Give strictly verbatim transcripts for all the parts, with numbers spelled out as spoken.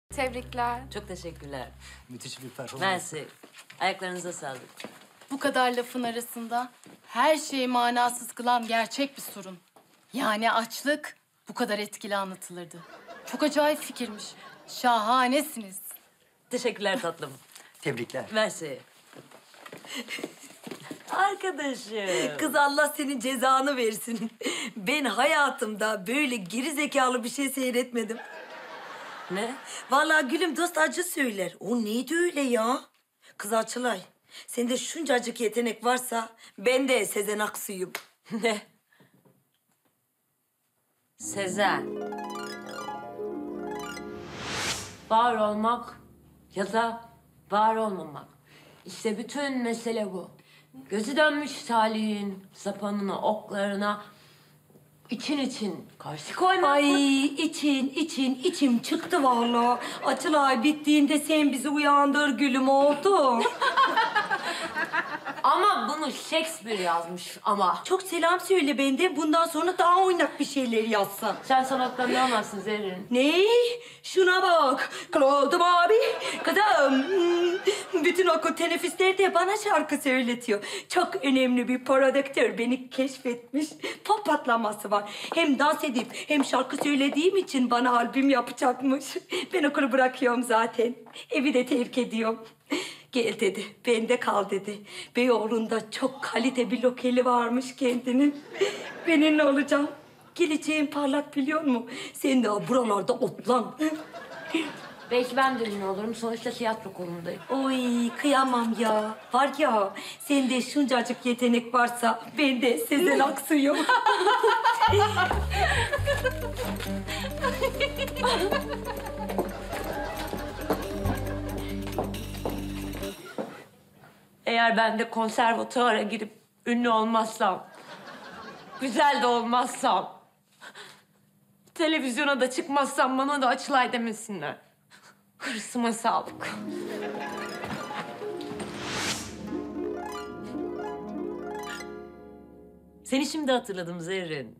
Tebrikler. Çok teşekkürler. Müthiş bir performans. Mersi. Ayaklarınıza sağlık. Bu kadar lafın arasında her şeyi manasız kılan gerçek bir sorun. Yani açlık bu kadar etkili anlatılırdı. Çok acayip fikirmiş. Şahanesiniz. Teşekkürler tatlım. Tebrikler. Mersi. Arkadaşım. Kız Allah senin cezanı versin. Ben hayatımda böyle geri zekalı bir şey seyretmedim. Ne? Vallahi gülüm dost acı söyler. O neydi öyle ya? Kız Açılay, sende şuncacık yetenek varsa ben de Sezen Aksu'yum. Ne? Sezen. Var olmak ya da var olmamak. İşte bütün mesele bu. Gözü dönmüş talihin sapanına, oklarına için için karşı koymak. Ay için için içim çıktı vallahi. Açılay bittiğinde sen bizi uyandır gülüm oldu. Ama bunu Shakespeare yazmış ama. Çok selam söyle benden. Bundan sonra daha oynak bir şeyler yazsan. Sen sanattan ne anlarsın Zerrin? Ne? Şuna bak. Kloldum abi. Kızım. hmm, Bütün okul teneffüslerde bana şarkı söyletiyor. Çok önemli bir prodüktör beni keşfetmiş. Pop patlaması var. Hem dans edip hem şarkı söylediğim için bana albüm yapacakmış. Ben okulu bırakıyorum zaten. Evi de terk ediyorum. Gel dedi, bende kal dedi. Beyoğlu'nda çok kalite bir lokali varmış kendinin. Benimle olacağım. Geleceğin parlak biliyor musun? Sen de buralarda otlan. Belki ben de ünlü olurum. Sonuçta tiyatro kolundayım. Oy kıyamam ya. Var ya, sende şuncacık yetenek varsa ben de Sezen Aksu'yum. Eğer ben de konservatuara girip ünlü olmazsam, güzel de olmazsam, televizyona da çıkmazsam bana da Açılay demesinler. Hırsıma sağlık. Seni şimdi hatırladım Zerrin.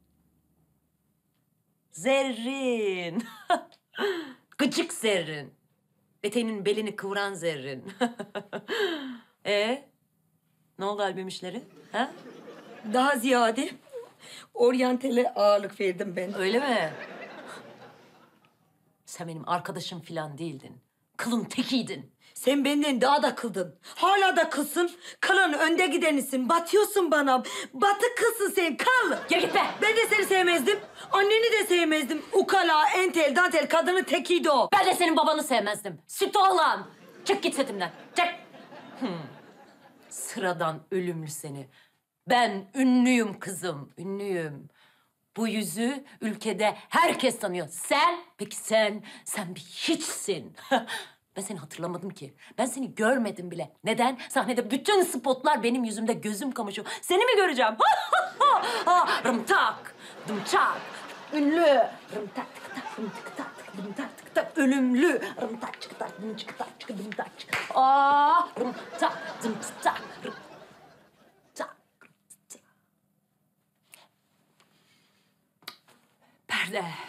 Zerrin. Gıcık Zerrin. Eteğinin belini kıvıran Zerrin. Ee, ne oldu albüm işleri? Ha? Daha ziyade oryantale ağırlık verdim ben. Öyle mi? Sen benim arkadaşım falan değildin. Kılın tekiydin. Sen benden daha da kıldın. Hala da kılsın. Kılın önde gidenisin. Batıyorsun bana. Batık kılsın sen. Kal. Gel git be. Ben de seni sevmezdim. Anneni de sevmezdim. Ukala, entel, dantel kadının tekiydi o. Ben de senin babanı sevmezdim. Süt oğlan. Çık git setimden. Çık. Hmm. Sıradan ölümlü seni. Ben ünlüyüm kızım. Ünlüyüm. Bu yüzü ülkede herkes tanıyor. Sen, peki sen, sen bir hiçsin. Ben seni hatırlamadım ki. Ben seni görmedim bile. Neden? Sahnede bütün spotlar benim yüzümde gözüm kamaşıyor. Seni mi göreceğim? Rımtak, dımçak, ünlü. Rımtak, tıkıtak, rımtıkıtak, rımtak, tıkıtak, ölümlü. Rımtak, çıkıtak, dımçıkıtak, çıkıdımtak, çıkıtak. Aa, rımtak, dımtıtak, rımtak, rımtıtak. Perde.